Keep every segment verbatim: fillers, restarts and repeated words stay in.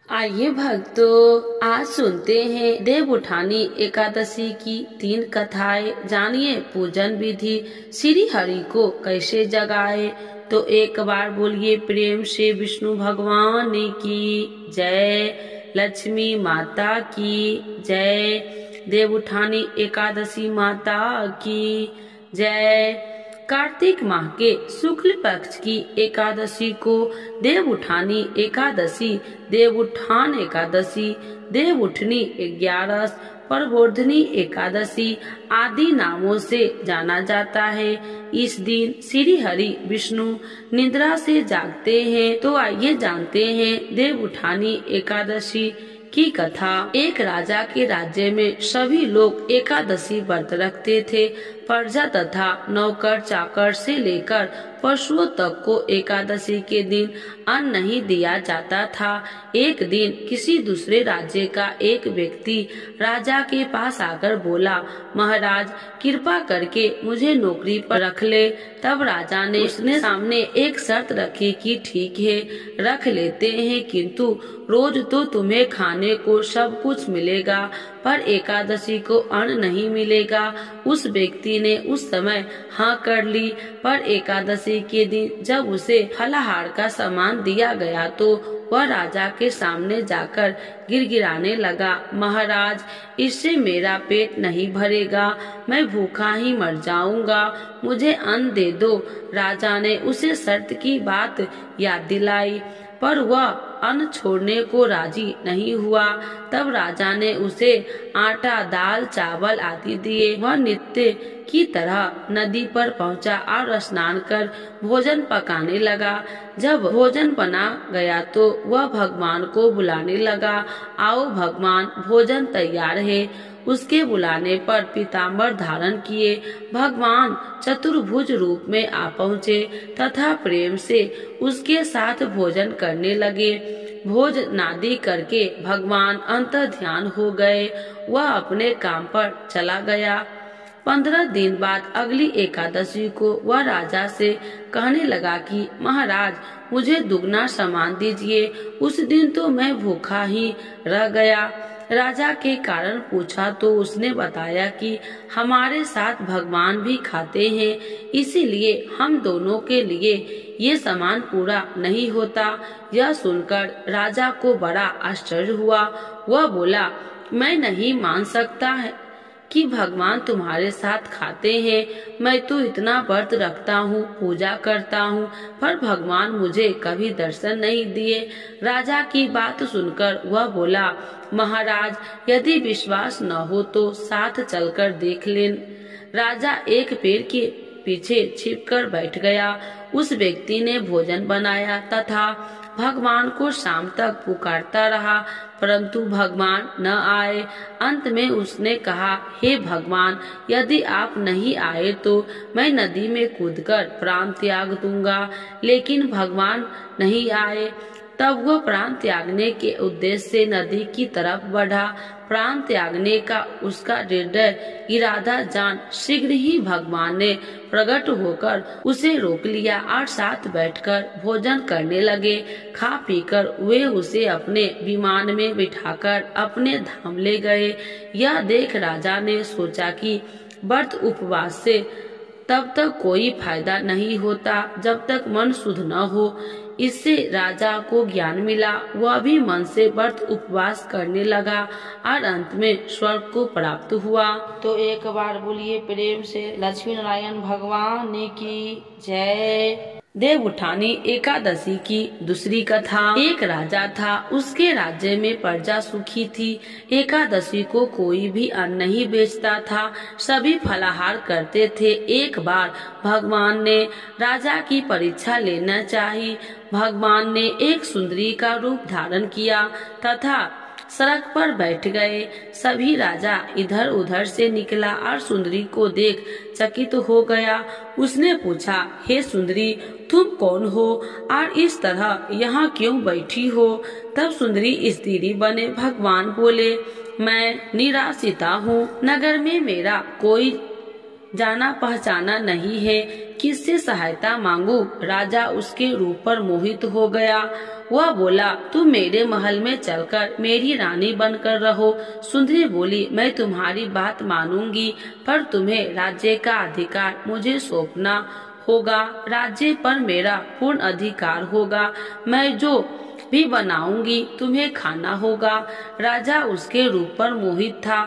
आइए भक्तों, आज सुनते हैं देवउठानी एकादशी की तीन कथाएं। जानिए पूजन विधि, श्री हरि को कैसे जगाए। तो एक बार बोलिए प्रेम से विष्णु भगवान की जय, लक्ष्मी माता की जय, देवउठानी एकादशी माता की जय। कार्तिक माह के शुक्ल पक्ष की एकादशी को देवउठानी एकादशी, देवउठान एकादशी, देवउठनी ग्यारस, प्रबोधनी एकादशी आदि नामों से जाना जाता है। इस दिन श्री हरि विष्णु निद्रा से जागते हैं। तो आइए जानते हैं देवउठानी एकादशी की कथा। एक राजा के राज्य में सभी लोग एकादशी व्रत रखते थे। प्रजा तथा नौकर चाकर से लेकर पशुओं तक को एकादशी के दिन अन्न नहीं दिया जाता था। एक दिन किसी दूसरे राज्य का एक व्यक्ति राजा के पास आकर बोला, महाराज कृपा करके मुझे नौकरी पर रख ले। तब राजा ने उसने सामने एक शर्त रखी कि ठीक है रख लेते हैं, किंतु रोज तो तुम्हें खाने को सब कुछ मिलेगा पर एकादशी को अन्न नहीं मिलेगा। उस व्यक्ति ने उस समय हाँ कर ली, पर एकादशी के दिन जब उसे फलाहार का सामान दिया गया तो वह राजा के सामने जाकर गिड़गिड़ाने लगा, महाराज इससे मेरा पेट नहीं भरेगा, मैं भूखा ही मर जाऊंगा, मुझे अन्न दे दो। राजा ने उसे शर्त की बात याद दिलाई, पर वह अन्न छोड़ने को राजी नहीं हुआ। तब राजा ने उसे आटा, दाल, चावल आदि दिए। वह नित्य की तरह नदी पर पहुंचा और स्नान कर भोजन पकाने लगा। जब भोजन बना गया तो वह भगवान को बुलाने लगा, आओ भगवान भोजन तैयार है। उसके बुलाने पर पीताम्बर धारण किए भगवान चतुर्भुज रूप में आ पहुँचे तथा प्रेम से उसके साथ भोजन करने लगे। भोज नादि करके भगवान अंतर ध्यान हो गए। वह अपने काम पर चला गया। पंद्रह दिन बाद अगली एकादशी को वह राजा से कहने लगा कि महाराज मुझे दुगना सामान दीजिए। उस दिन तो मैं भूखा ही रह गया। राजा के कारण पूछा तो उसने बताया कि हमारे साथ भगवान भी खाते हैं, इसीलिए हम दोनों के लिए ये सामान पूरा नहीं होता। यह सुनकर राजा को बड़ा आश्चर्य हुआ। वह बोला, मैं नहीं मान सकता है कि भगवान तुम्हारे साथ खाते हैं। मैं तो इतना व्रत रखता हूँ, पूजा करता हूँ, पर भगवान मुझे कभी दर्शन नहीं दिए। राजा की बात सुनकर वह बोला, महाराज यदि विश्वास न हो तो साथ चलकर देख लें। राजा एक पेड़ के पीछे छिपकर बैठ गया। उस व्यक्ति ने भोजन बनाया तथा भगवान को शाम तक पुकारता रहा, परंतु भगवान न आए। अंत में उसने कहा, हे भगवान यदि आप नहीं आए तो मैं नदी में कूदकर प्राण त्याग दूंगा। लेकिन भगवान नहीं आए। तब वह प्राण त्यागने के उद्देश्य से नदी की तरफ बढ़ा। प्राण त्यागने का उसका दृढ़ इरादा जान शीघ्र ही भगवान ने प्रकट होकर उसे रोक लिया और साथ बैठकर भोजन करने लगे। खा पीकर वे उसे अपने विमान में बिठाकर अपने धाम ले गए। यह देख राजा ने सोचा कि व्रत उपवास से तब तक कोई फायदा नहीं होता जब तक मन शुद्ध न हो। इससे राजा को ज्ञान मिला। वह भी मन से व्रत उपवास करने लगा और अंत में स्वर्ग को प्राप्त हुआ। तो एक बार बोलिए प्रेम से लक्ष्मी नारायण भगवान की जय। देवउठानी एकादशी की दूसरी कथा। एक राजा था, उसके राज्य में प्रजा सुखी थी। एकादशी को कोई भी अन्न नहीं बेचता था, सभी फलाहार करते थे। एक बार भगवान ने राजा की परीक्षा लेना चाहिए। भगवान ने एक सुंदरी का रूप धारण किया तथा सड़क पर बैठ गए। सभी राजा इधर उधर से निकला और सुंदरी को देख चकित हो गया। उसने पूछा, हे सुंदरी तुम कौन हो और इस तरह यहाँ क्यों बैठी हो? तब सुंदरी स्त्री बने भगवान बोले, मैं निराश्रिता हूँ, नगर में मेरा कोई जाना पहचाना नहीं है, किससे सहायता मांगू? राजा उसके रूप पर मोहित हो गया। वह बोला, तुम मेरे महल में चलकर मेरी रानी बनकर रहो। सुंदरी बोली, मैं तुम्हारी बात मानूंगी, पर तुम्हें राज्य का अधिकार मुझे सौंपना होगा। राज्य पर मेरा पूर्ण अधिकार होगा। मैं जो भी बनाऊंगी तुम्हें खाना होगा। राजा उसके रूप पर मोहित था,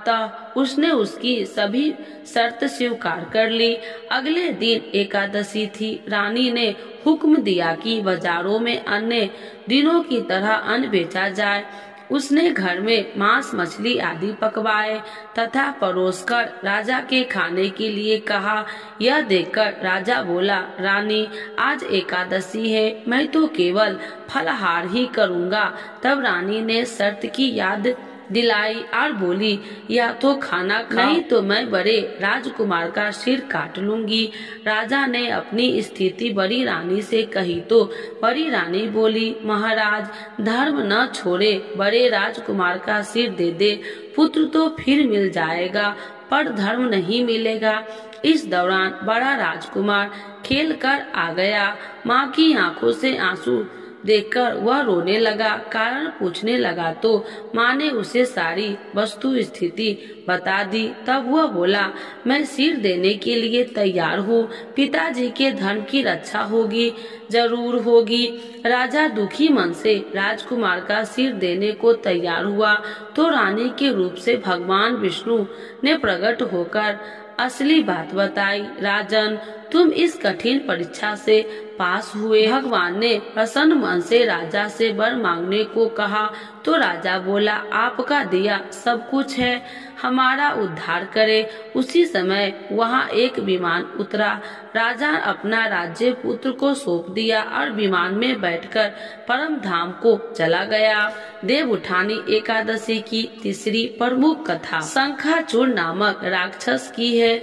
अतः उसने उसकी सभी शर्त स्वीकार कर ली। अगले दिन एकादशी थी। रानी ने हुक्म दिया कि बाजारों में अन्य दिनों की तरह अन्न बेचा जाए। उसने घर में मांस मछली आदि पकवाए तथा परोसकर राजा के खाने के लिए कहा। यह देखकर राजा बोला, रानी आज एकादशी है, मैं तो केवल फलाहार ही करूँगा। तब रानी ने शर्त की याद दिलाई और बोली, या तो खाना खाओ, नहीं तो मैं बड़े राजकुमार का सिर काट लूंगी। राजा ने अपनी स्थिति बड़ी रानी से कही तो बड़ी रानी बोली, महाराज धर्म न छोड़े बड़े राजकुमार का सिर दे दे। पुत्र तो फिर मिल जाएगा पर धर्म नहीं मिलेगा। इस दौरान बड़ा राजकुमार खेल कर आ गया। माँ की आंखों से आंसू देखकर वह रोने लगा। कारण पूछने लगा तो माँ ने उसे सारी वस्तु स्थिति बता दी। तब वह बोला, मैं सिर देने के लिए तैयार हूँ। पिताजी के धर्म की रक्षा होगी, जरूर होगी। राजा दुखी मन से राजकुमार का सिर देने को तैयार हुआ तो रानी के रूप से भगवान विष्णु ने प्रकट होकर असली बात बताई। राजन, तुम इस कठिन परीक्षा से पास हुए। भगवान ने प्रसन्न मन से राजा से वर मांगने को कहा तो राजा बोला, आपका दिया सब कुछ है, हमारा उद्धार करे। उसी समय वहाँ एक विमान उतरा। राजा अपना राज्य पुत्र को सौंप दिया और विमान में बैठकर परम धाम को चला गया। देव उठानी एकादशी की तीसरी प्रमुख कथा शंखाचूर नामक राक्षस की है।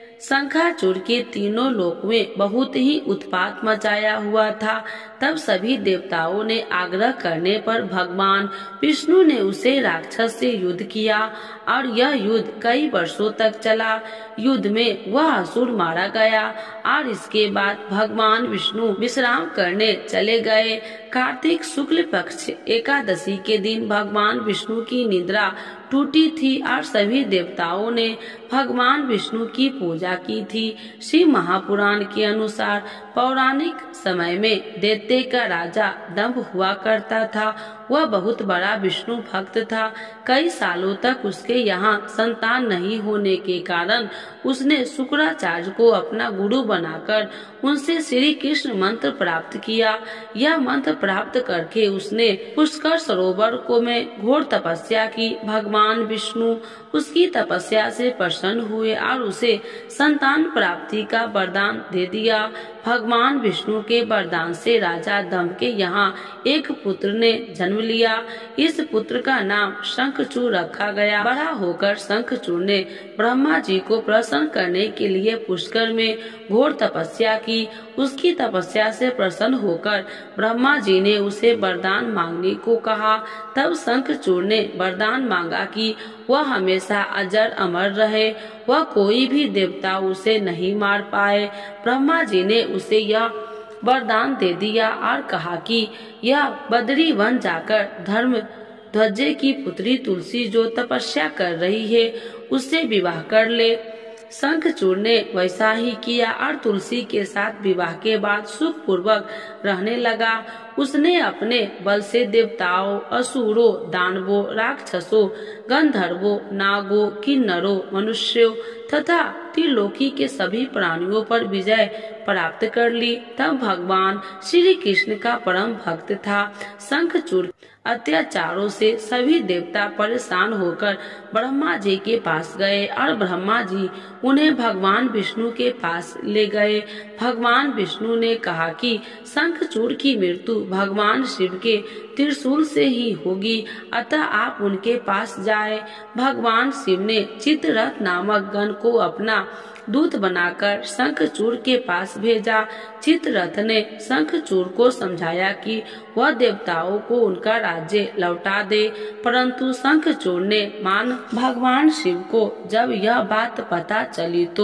शंखाचूर के तीनों लोक में बहुत ही उत्पात मचाया हुआ था। तब सभी देवताओं ने आग्रह करने पर भगवान विष्णु ने उसे राक्षस से युद्ध किया और यह युद्ध कई वर्षों तक चला। युद्ध में वह असुर मारा गया और इसके बाद भगवान विष्णु विश्राम करने चले गए। कार्तिक शुक्ल पक्ष एकादशी के दिन भगवान विष्णु की निद्रा टूटी थी और सभी देवताओं ने भगवान विष्णु की पूजा की थी। शिव महापुराण के अनुसार पौराणिक समय में दैत्य का राजा दंभ हुआ करता था। वह बहुत बड़ा विष्णु भक्त था। कई सालों तक उसके यहाँ संतान नहीं होने के कारण उसने शुक्राचार्य को अपना गुरु बनाकर उनसे श्री कृष्ण मंत्र प्राप्त किया। यह मंत्र प्राप्त करके उसने पुष्कर सरोवर को में घोर तपस्या की। भगवान विष्णु उसकी तपस्या से प्रसन्न हुए और उसे संतान प्राप्ति का वरदान दे दिया। भगवान विष्णु के वरदान से राजा दंभ के यहाँ एक पुत्र ने जन्म लिया। इस पुत्र का नाम शंखचूर रखा गया। बड़ा होकर शंखचूर ने ब्रह्मा जी को प्रसन्न करने के लिए पुष्कर में घोर तपस्या की। उसकी तपस्या से प्रसन्न होकर ब्रह्मा जी ने उसे वरदान मांगने को कहा। तब शंखचूर ने वरदान मांगा कि वह हमेशा अजर अमर रहे, वह कोई भी देवता उसे नहीं मार पाए। ब्रह्मा जी ने उसे यह वरदान दे दिया और कहा कि यह बद्री वन जाकर धर्म ध्वजे की पुत्री तुलसी जो तपस्या कर रही है उससे विवाह कर ले। शंखचूर ने वैसा ही किया और तुलसी के साथ विवाह के बाद सुख पूर्वक रहने लगा। उसने अपने बल से देवताओं, असुरों, दानवों, राक्षसों, गंधर्वों, नागों, किन्नरों, मनुष्यों तथा त्रिलोकी के सभी प्राणियों पर विजय प्राप्त कर ली। तब भगवान श्री कृष्ण का परम भक्त था। शंखचूर अत्याचारों से सभी देवता परेशान होकर ब्रह्मा जी के पास गए और ब्रह्मा जी उन्हें भगवान विष्णु के पास ले गए। भगवान विष्णु ने कहा कि शंखचूर की मृत्यु भगवान शिव के त्रिशूल से ही होगी, अतः आप उनके पास जाए। भगवान शिव ने चित्ररथ नामक गण को अपना दूत बनाकर शंखचूर के पास भेजा। चित्ररथ ने शंखचूर को समझाया कि वह देवताओं को उनका राज्य लौटा दे, परंतु शंखचूर ने मान भगवान शिव को जब यह बात पता चली तो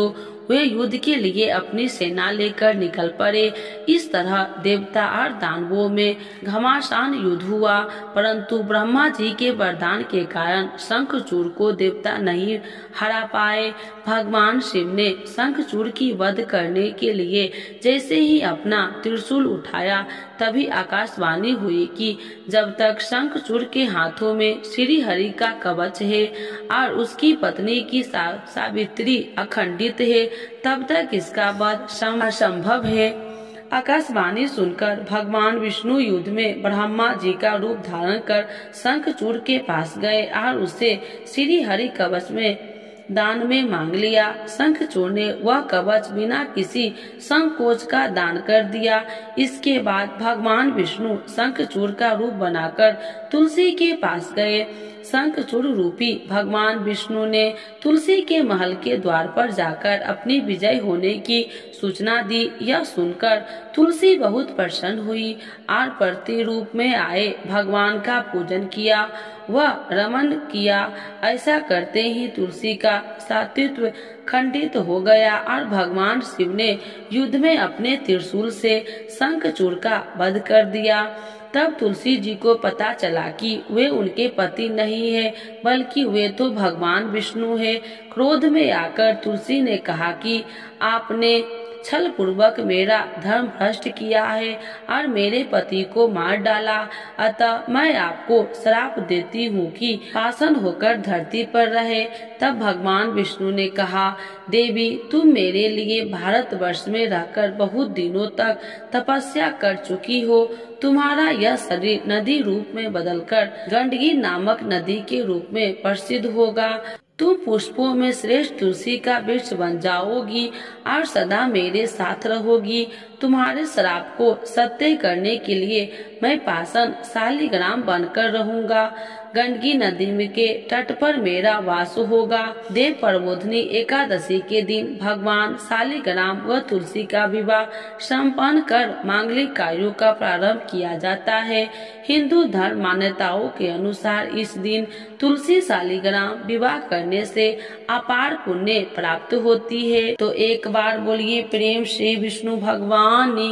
वे युद्ध के लिए अपनी सेना लेकर निकल पड़े। इस तरह देवता और दानवों में घमासान युद्ध हुआ, परंतु ब्रह्मा जी के वरदान के कारण शंखचूड़ को देवता नहीं हरा पाए। भगवान शिव ने शंखचूड़ की वध करने के लिए जैसे ही अपना त्रिशूल उठाया, तभी आकाशवाणी हुई कि जब तक शंखचूड़ के हाथों में श्री हरि का कवच है और उसकी पत्नी की सा, सावित्री अखंडित है, तब तक इसका वध असंभव है। आकाशवाणी सुनकर भगवान विष्णु युद्ध में ब्रह्मा जी का रूप धारण कर शंखचूड़ के पास गए और उसे श्री हरि कवच में दान में मांग लिया। शंखचूड़ ने वह कवच बिना किसी संकोच का दान कर दिया। इसके बाद भगवान विष्णु शंखचूड़ का रूप बनाकर तुलसी के पास गए। शंखचूड़ रूपी भगवान विष्णु ने तुलसी के महल के द्वार पर जाकर अपनी विजय होने की सूचना दी। यह सुनकर तुलसी बहुत प्रसन्न हुई और प्रति रूप में आए भगवान का पूजन किया, वह रमन किया। ऐसा करते ही तुलसी का सात्वित्व खंडित हो गया और भगवान शिव ने युद्ध में अपने त्रिशूल से शंखचूड़ का वध कर दिया। तब तुलसी जी को पता चला कि वे उनके पति नहीं है, बल्कि वे तो भगवान विष्णु है। क्रोध में आकर तुलसी ने कहा कि आपने छल पूर्वक मेरा धर्म भ्रष्ट किया है और मेरे पति को मार डाला, अतः मैं आपको श्राप देती हूँ कि पाषाण होकर धरती पर रहे। तब भगवान विष्णु ने कहा, देवी तुम मेरे लिए भारतवर्ष में रहकर बहुत दिनों तक तपस्या कर चुकी हो। तुम्हारा यह शरीर नदी रूप में बदलकर गंडकी नामक नदी के रूप में प्रसिद्ध होगा। तुम पुष्पों में श्रेष्ठ तुलसी का वृक्ष बन जाओगी और सदा मेरे साथ रहोगी। तुम्हारे श्राप को सत्य करने के लिए मैं पाषाण शालिग्राम बनकर रहूंगा। गंडकी नदी में के तट पर मेरा वास होगा। देव प्रबोधनी एकादशी के दिन भगवान शालिग्राम व तुलसी का विवाह संपन्न कर मांगलिक कार्यों का प्रारंभ किया जाता है। हिंदू धर्म मान्यताओं के अनुसार इस दिन तुलसी शालिग्राम विवाह करने से अपार पुण्य प्राप्त होती है। तो एक बार बोलिए प्रेम से विष्णु भगवान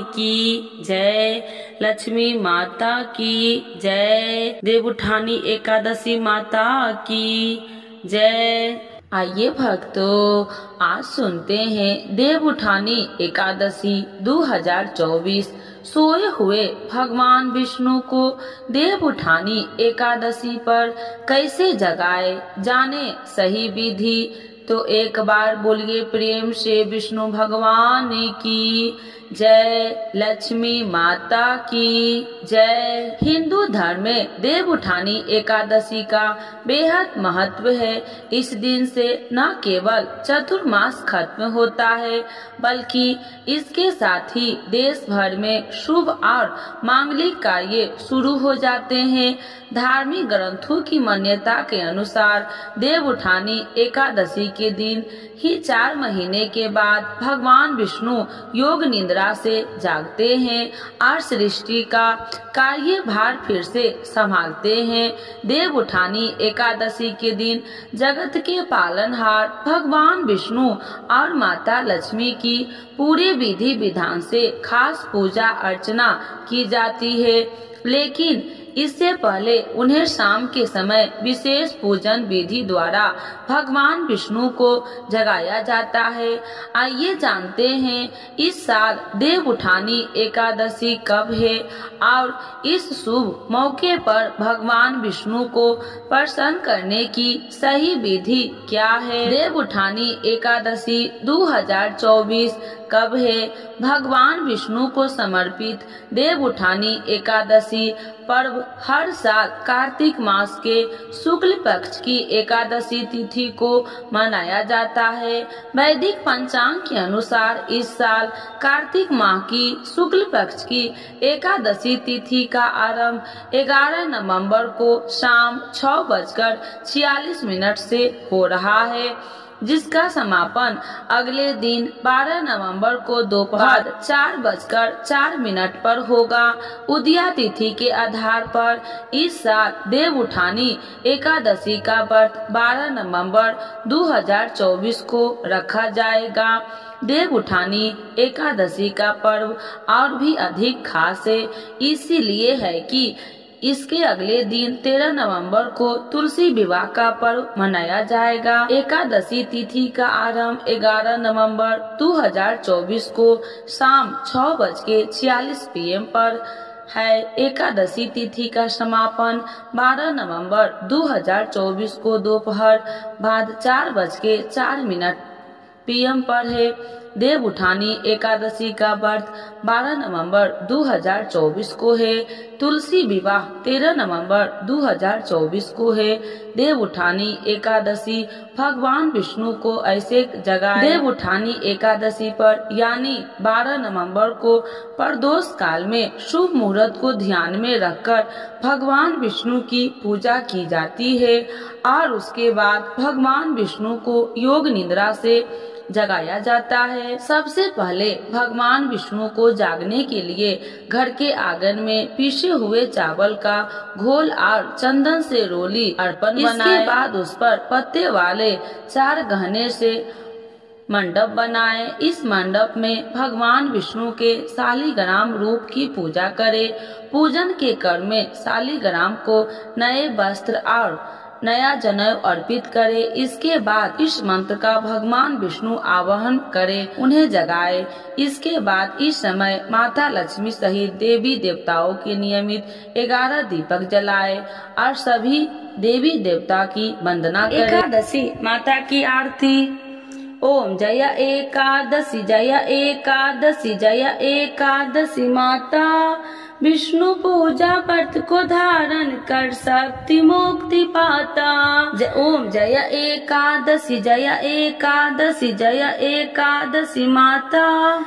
की जय, लक्ष्मी माता की जय, देवउठानी एकादशी माता की जय। आइए भक्तों, आज सुनते हैं देवउठानी एकादशी दो हज़ार चौबीस। सोए हुए भगवान विष्णु को देवउठानी एकादशी पर कैसे जगाए, जाने सही विधि। तो एक बार बोलिए प्रेम से विष्णु भगवान की जय, लक्ष्मी माता की जय। हिंदू धर्म में देवउठानी एकादशी का बेहद महत्व है। इस दिन से न केवल चतुर्मास खत्म होता है, बल्कि इसके साथ ही देश भर में शुभ और मांगलिक कार्य शुरू हो जाते हैं। धार्मिक ग्रंथों की मान्यता के अनुसार देवउठानी एकादशी के दिन ही चार महीने के बाद भगवान विष्णु योग निद्रा से जागते हैं और सृष्टि का कार्यभार फिर से संभालते हैं। देवउठानी एकादशी के दिन जगत के पालनहार भगवान विष्णु और माता लक्ष्मी की पूरे विधि विधान से खास पूजा अर्चना की जाती है, लेकिन इससे पहले उन्हें शाम के समय विशेष पूजन विधि द्वारा भगवान विष्णु को जगाया जाता है। आइए जानते हैं इस साल देवउठानी एकादशी कब है और इस शुभ मौके पर भगवान विष्णु को प्रसन्न करने की सही विधि क्या है। देवउठानी एकादशी दो हज़ार चौबीस कब है। भगवान विष्णु को समर्पित देवउठानी एकादशी पर्व हर साल कार्तिक मास के शुक्ल पक्ष की एकादशी तिथि को मनाया जाता है। वैदिक पंचांग के अनुसार इस साल कार्तिक माह की शुक्ल पक्ष की एकादशी तिथि का आरंभ ग्यारह नवंबर को शाम छह बजकर छियालीस मिनट से हो रहा है। जिसका समापन अगले दिन बारह नवंबर को दोपहर चार बजकर चार मिनट पर होगा। उदया तिथि के आधार पर इस साल देव उठानी एकादशी का व्रत बारह नवंबर दो हजार चौबीस को रखा जाएगा। देव उठानी एकादशी का पर्व और भी अधिक खास है, इसीलिए है कि इसके अगले दिन तेरह नवंबर को तुलसी विवाह का पर्व मनाया जाएगा। एकादशी तिथि का आरंभ ग्यारह नवंबर दो हजार चौबीस को शाम छह बज के छियालीस पी एम पर है। एकादशी तिथि का समापन बारह नवंबर दो हजार चौबीस को दोपहर बाद चार बज के चार मिनट पी एम पर है। देव उठानी एकादशी का व्रत बारह नवंबर दो हजार चौबीस को है। तुलसी विवाह तेरह नवंबर दो हजार चौबीस को है। देव उठानी एकादशी भगवान विष्णु को ऐसे जगाए। देव उठानी एकादशी पर यानी बारह नवंबर को प्रदोष काल में शुभ मुहूर्त को ध्यान में रखकर भगवान विष्णु की पूजा की जाती है और उसके बाद भगवान विष्णु को योग निद्रा से जगाया जाता है। सबसे पहले भगवान विष्णु को जागने के लिए घर के आंगन में पीसे हुए चावल का घोल और चंदन से रोली अर्पण बनाए। इसके बाद उस पर पत्ते वाले चार गहने से मंडप बनाए। इस मंडप में भगवान विष्णु के शालिग्राम रूप की पूजा करे। पूजन के क्रम में शालिग्राम को नए वस्त्र और नया जनेऊ अर्पित करे। इसके बाद इस मंत्र का भगवान विष्णु आवाहन करे, उन्हें जगाए। इसके बाद इस समय माता लक्ष्मी सहित देवी देवताओं के नियमित ग्यारह दीपक जलाए और सभी देवी देवता की वंदना करे। एकादशी माता की आरती। ओम जय एकादशी जय एकादशी जय एकादशी माता विष्णु पूजा व्रत को धारण कर शक्ति मुक्ति पाता। जय ओम जय एकादशी जय एकादशी जय एकादशी माता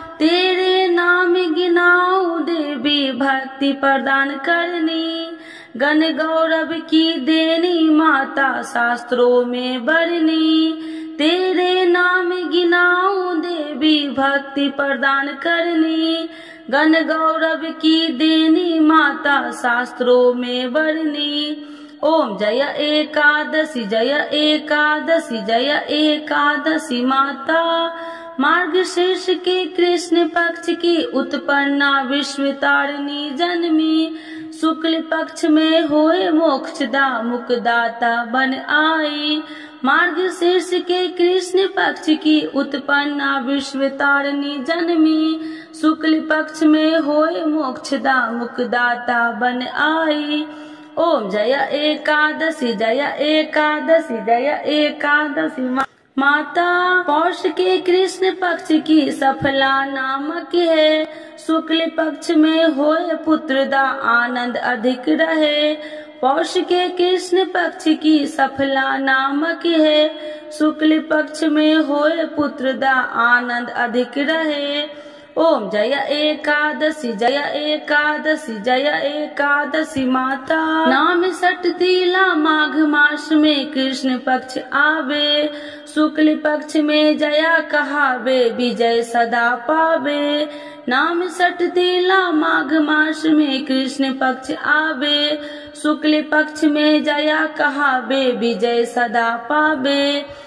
तेरे नाम गिनाओ देवी भक्ति प्रदान करनी। गण गौरव की देनी माता शास्त्रों में बरनी। तेरे नाम गिनाओ देवी भक्ति प्रदान करनी। गण गौरव की देनी माता शास्त्रों में बरनी। ओम जय एकादशी जय एकादशी जय एकादशी माता मार्गशीर्ष के कृष्ण पक्ष की उत्पन्ना विश्व तारिणी जन्मी। शुक्ल पक्ष में होए मोक्षदा मुक्तिदाता बन आई। मार्गशीर्ष के कृष्ण पक्ष की उत्पन्ना विश्व तारिणी जन्मी। शुक्ल पक्ष में होए मोक्षदा मुक्तिदाता बन आई। ओम जय एकादशी जय एकादशी जय एकादशी माता पौष के कृष्ण पक्ष की सफला नामक है। शुक्ल पक्ष में होए पुत्रदा आनंद अधिक रहे। पौष के कृष्ण पक्ष की सफला नामक है। शुक्ल पक्ष में होए पुत्रदा आनंद अधिक रहे। ओम जय एकादशी जय एकादशी जय एकादशी माता नाम सट तिला माघ मास में कृष्ण पक्ष आवे। शुक्ल पक्ष में जया कहावे विजय सदा पावे। नाम सट तिला माघ मास में कृष्ण पक्ष आवे। शुक्ल पक्ष में जया कहावे विजय सदा पावे।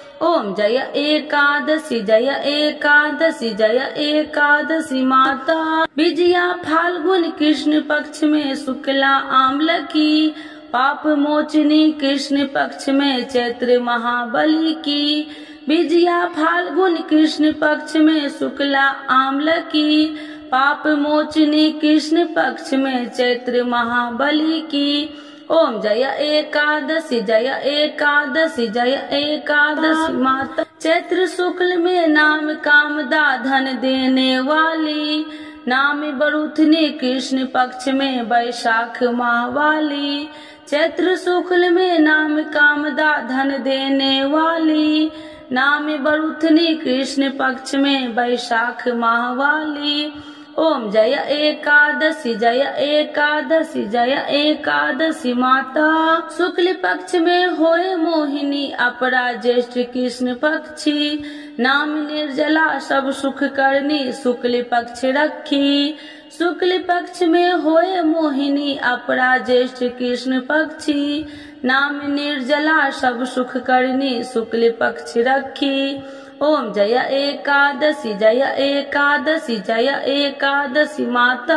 ओम जय एकादशी जय एकादशी जय एकादशी माता विजया फाल्गुन कृष्ण पक्ष में शुक्ला आम्ल की। पाप मोचनी कृष्ण पक्ष में चैत्र महाबली की। विजया फाल्गुन कृष्ण पक्ष में शुक्ला आम्ल की। पाप मोचनी कृष्ण पक्ष में चैत्र महाबली की। ओम जय एकादशी जय एकादशी जय एकादशी माता चैत्र शुक्ल में नाम कामदा धन देने वाली। नाम बरुथनी कृष्ण पक्ष में वैशाख माह वाली। चैत्र शुक्ल में नाम कामदा धन देने वाली। नाम बरुथनी कृष्ण पक्ष में वैशाख माह वाली। ओम जय एकादशी जय एकादशी जय एकादशी माता। शुक्ल पक्ष में होए मोहिनी अपरा ज्येष्ठ कृष्ण पक्षी। नाम निर्जला सब सुख करनी शुक्ल पक्ष रखी। शुक्ल पक्ष में होए मोहिनी अपरा ज्येष्ठ कृष्ण पक्षी। नाम निर्जला सब सुख करनी शुक्ल पक्ष रखी। ओम जय एकादशी जय एकादशी जय एकादशी माता।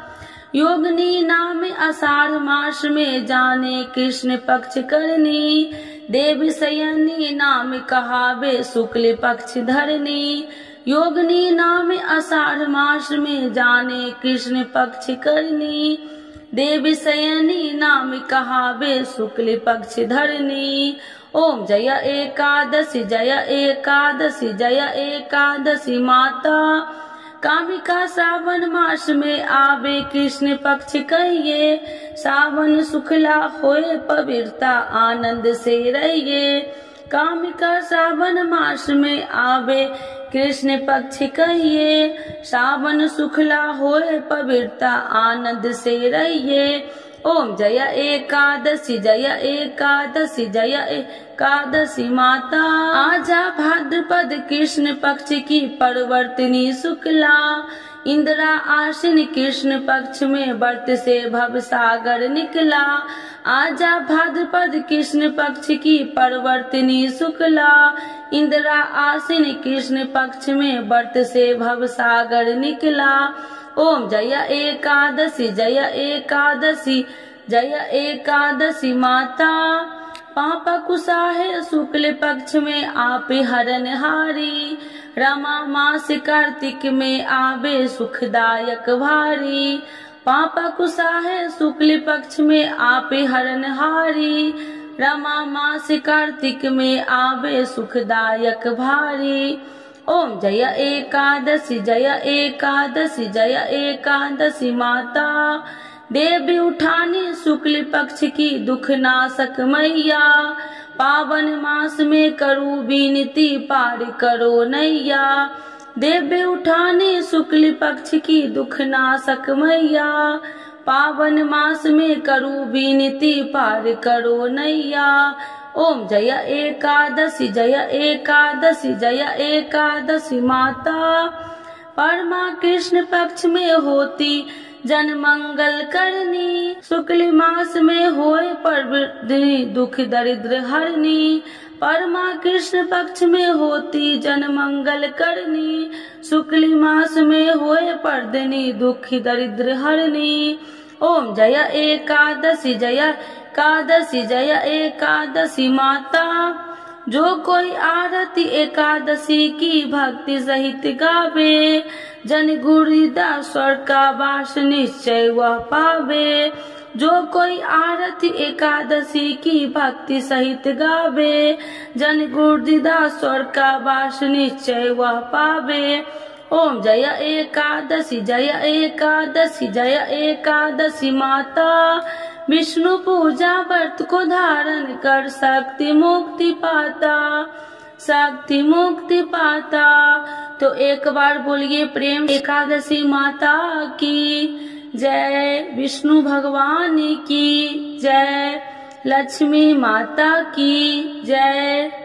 योगिनी नाम आषाढ़ मास में जाने कृष्ण पक्ष करनी। देव शयनी नाम कहावे शुक्ल पक्ष धरनी। योगिनी नाम आषाढ़ मास में जाने कृष्ण पक्ष करनी। देव शयनी नाम कहावे शुक्ल पक्ष धरनी। ओम जय एकादशी जय एकादशी जय एकादशी माता। कामिका सावन मास में आवे कृष्ण पक्ष कहिए। सावन सुखला होए पवित्रता आनंद से रहिए। कामिका सावन मास में आवे कृष्ण पक्ष कहिए। सावन सुखला होए पवित्रता आनंद से रहिए। ओम जय एकादशी जय एकादशी जय एकादशी माता। आजा भाद्रपद कृष्ण पक्ष की परवर्तिनी शुक्ला। इंदिरा आश्विन कृष्ण पक्ष में व्रत से भव सागर निकला। आजा भाद्रपद कृष्ण पक्ष की परवर्तिनी शुक्ला। इंदिरा आश्विन कृष्ण पक्ष में व्रत से भव सागर निकला। ओम जय एकादशी जय एकादशी जय एकादशी माता। पापा कुसाहे शुक्ल पक्ष में आपे हरनहारी। रमा मास कार्तिक में आवे सुखदायक भारी। पापा कुसाहे शुक्ल पक्ष में आपे हरनहारी। रमा मास कार्तिक में आवे सुखदायक भारी। ओम जय एकादशी जय एकादशी जय एकादशी माता। देवी उठानी शुक्ल पक्ष की दुख नाशक मैया। पावन मास में करू विनती पार करो नैया। देवी उठानी शुक्ल पक्ष की दुख नाशक मैया। पावन मास में करू विनती पार करो नैया। ओम जय एकादशी जय एकादशी जय एकादशी माता। परमा कृष्ण पक्ष में होती जन मंगल करनी। शुक्ल मास में होए परवर्तिनी दुख दरिद्र हरनी। परमा कृष्ण पक्ष में होती जन मंगल करनी। शुक्ल मास में होए परवर्तिनी दुख दरिद्र हरनी। ओम जय एकादशी जय एकादशी जय एकादशी माता। जो कोई आरती एकादशी की भक्ति सहित गावे। जन गुरुदा स्वर्ग का वास निश्चय वह पावे। जो कोई आरती एकादशी की भक्ति सहित गावे। जन गुरुदा स्वर्ग का वास निश्चय वह पावे। ओम जय एकादशी जय एकादशी जय एकादशी माता। विष्णु पूजा व्रत को धारण कर शक्ति मुक्ति पाता। शक्ति मुक्ति पाता। तो एक बार बोलिए प्रेम एकादशी माता की जय। विष्णु भगवान की जय। लक्ष्मी माता की जय।